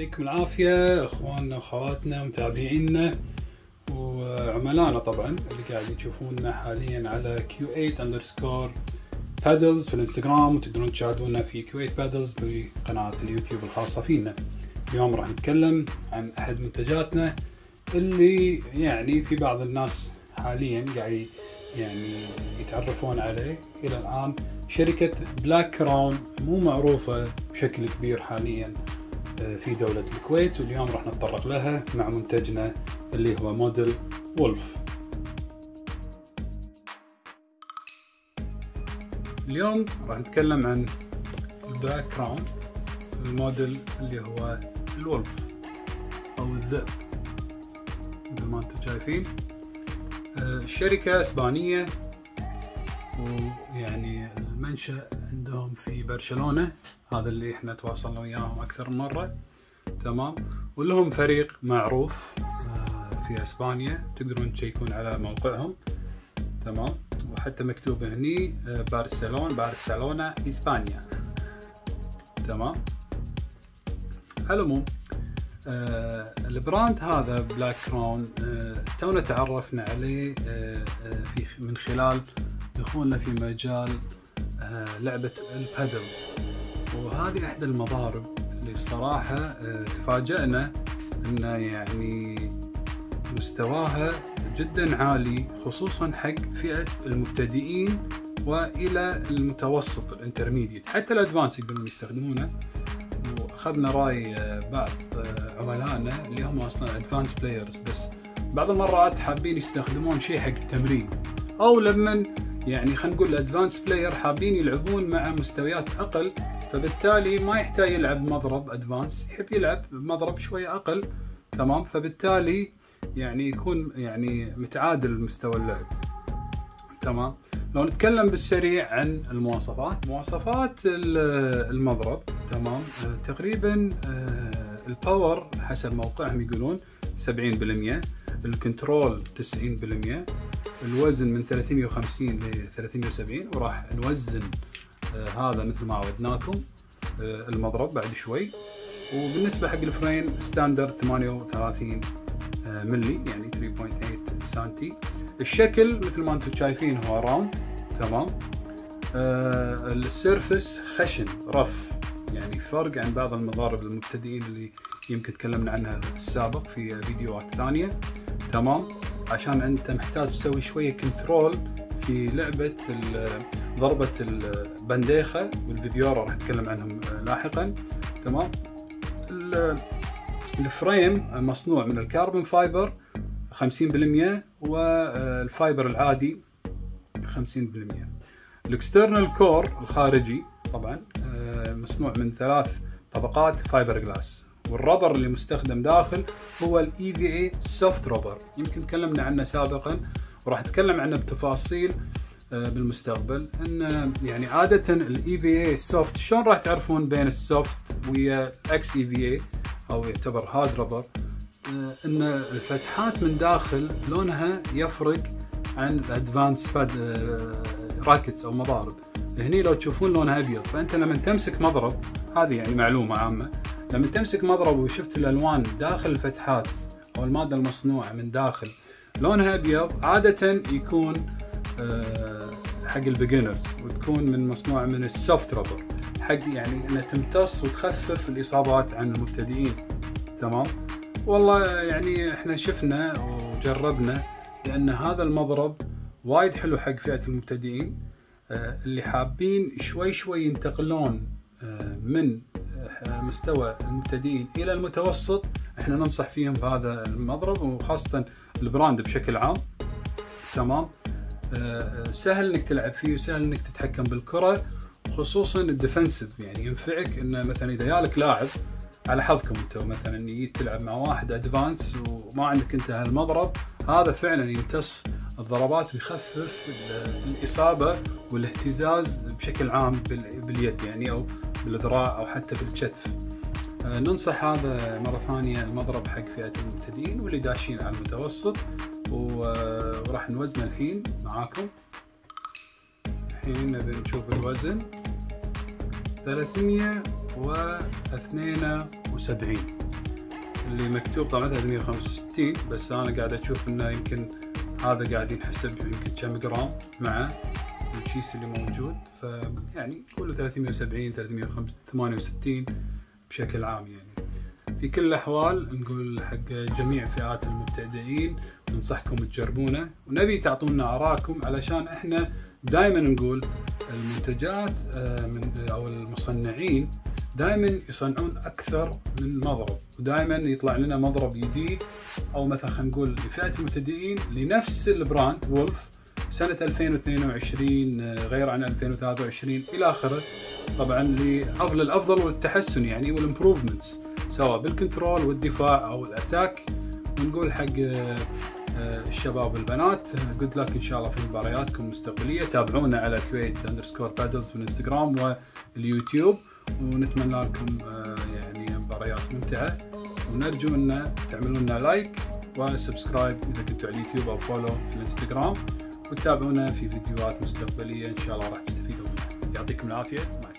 يعطيكم العافية اخواننا واخواتنا ومتابعينا وعملائنا طبعا اللي قاعد يشوفونا حاليا على Q8_Paddles في الانستغرام، وتقدرون تشاهدونا في Q8Paddles بقناة اليوتيوب الخاصة فينا. اليوم راح نتكلم عن احد منتجاتنا اللي يعني في بعض الناس حاليا قاعد يتعرفون عليه الى الان. شركة بلاك كراون مو معروفة بشكل كبير حاليا في دولة الكويت، واليوم راح نتطرق لها مع منتجنا اللي هو موديل وولف. اليوم راح نتكلم عن البلاك كراون، الموديل اللي هو الولف او الذئب مثل ما انتم شايفين. الشركة اسبانية، ويعني المنشأ عندهم في برشلونة، هذا اللي احنا تواصلنا وياهم اكثر من مرة. تمام، ولهم فريق معروف في اسبانيا، تقدرون تشيكون على موقعهم. تمام، وحتى مكتوب هني برشلونة اسبانيا. تمام، على العموم البراند هذا بلاك كراون تونا تعرفنا عليه من خلال دخولنا في مجال لعبة البادل، وهذه احدى المضارب اللي الصراحة تفاجأنا انه يعني مستواها جدا عالي، خصوصا حق فئة المبتدئين والى المتوسط الانترميديت، حتى الادفانس يقدرون يستخدمونه. واخذنا راي بعض عملائنا اللي هم اصلا ادفانس بلايرز، بس بعض المرات حابين يستخدمون شيء حق التمرين، او لما يعني خلينا نقول الادفانس بلاير حابين يلعبون مع مستويات اقل، فبالتالي ما يحتاج يلعب مضرب ادفانس، يحب يلعب بمضرب شويه اقل. تمام، فبالتالي يعني يكون يعني متعادل مستوى اللعب. تمام، لو نتكلم بالسريع عن مواصفات المضرب. تمام، تقريبا الباور حسب موقعهم يقولون 70%، الكنترول 90%، الوزن من 350 ل 370، وراح نوزن هذا مثل ما عودناكم المضرب بعد شوي. وبالنسبة حق الفريم ستاندرد 38 ملي، يعني 3.8 سنتي. الشكل مثل ما انتم شايفين هو راوند. تمام، السيرفس خشن رف، يعني فرق عن بعض المضارب المبتدئين اللي يمكن تكلمنا عنها السابق في فيديوهات ثانية. تمام، عشان انت محتاج تسوي شوية كنترول في لعبة ضربة البنديخة والفيديورا، راح نتكلم عنهم لاحقا. تمام، الفريم مصنوع من الكربون فايبر 50%، والفايبر العادي 50%. الاكسترنال كور الخارجي طبعا مصنوع من 3 طبقات فايبر جلاس، والربر اللي مستخدم داخل هو ال EVA سوفت ربر، يمكن تكلمنا عنه سابقا وراح اتكلم عنه بتفاصيل بالمستقبل. ان يعني عادة ال EVA سوفت شلون راح تعرفون بين السوفت ويا اكس EVA او يعتبر هارد ربر، ان الفتحات من داخل لونها يفرق عن الادفانس راكتس او مضارب. هني لو تشوفون لونها ابيض، فانت لما تمسك مضرب، هذه يعني معلومة عامة، لما تمسك مضرب وشفت الالوان داخل الفتحات او المادة المصنوعة من داخل لونها ابيض، عادة يكون حق البيجنرز، وتكون مصنوعة من السوفت ربر، حق يعني انها تمتص وتخفف الاصابات عن المبتدئين. تمام، والله يعني احنا شفنا وجربنا، لان هذا المضرب وايد حلو حق فئة المبتدئين اللي حابين شوي ينتقلون من مستوى المبتدئين الى المتوسط. احنا ننصح فيهم بهذا المضرب، وخاصة البراند بشكل عام. تمام، سهل انك تلعب فيه وسهل انك تتحكم بالكرة، خصوصا الديفنسيف، يعني ينفعك انه مثلا اذا جالك لاعب على حظكم انت مثلا جيت تلعب مع واحد ادفانس وما عندك انت هالمضرب، هذا فعلا يمتص الضربات ويخفف الاصابة والاهتزاز بشكل عام باليد، يعني او بالذراع او حتى بالكتف. ننصح هذا مرة ثانية المضرب حق فئة المبتدئين واللي داشين على المتوسط. وراح نوزنه الحين معاكم. الحين نبي نشوف الوزن 372. اللي مكتوب طبعا 365، بس انا قاعد اشوف انه يمكن هذا قاعد ينحسب يمكن كم جرام مع الكيس اللي موجود، فيعني كله 370 368 بشكل عام. يعني في كل الاحوال نقول حق جميع فئات المبتدئين ننصحكم تجربونه، ونبي تعطونا آراءكم علشان احنا دائما نقول المنتجات او المصنعين دائما يصنعون اكثر من مضرب، ودائما يطلع لنا مضرب جديد، او مثلا خلينا نقول لفئة المبتدئين لنفس البراند وولف سنة 2022 غير عن 2023 الى اخره، طبعا للافضل والتحسن يعني والامبروفمنتس سواء بالكنترول والدفاع او الاتاك. ونقول حق الشباب والبنات جود لك ان شاء الله في مبارياتكم المستقبليه، تابعونا على Kuwait_Paddles في الانستغرام واليوتيوب، ونتمنى لكم يعني مباريات ممتعه، ونرجو ان تعملوا لنا لايك وسبسكرايب اذا كنتوا على اليوتيوب او فولو في الانستغرام، وتابعونا في فيديوهات مستقبليه ان شاء الله راح تستفيدوا منها. يعطيكم العافيه.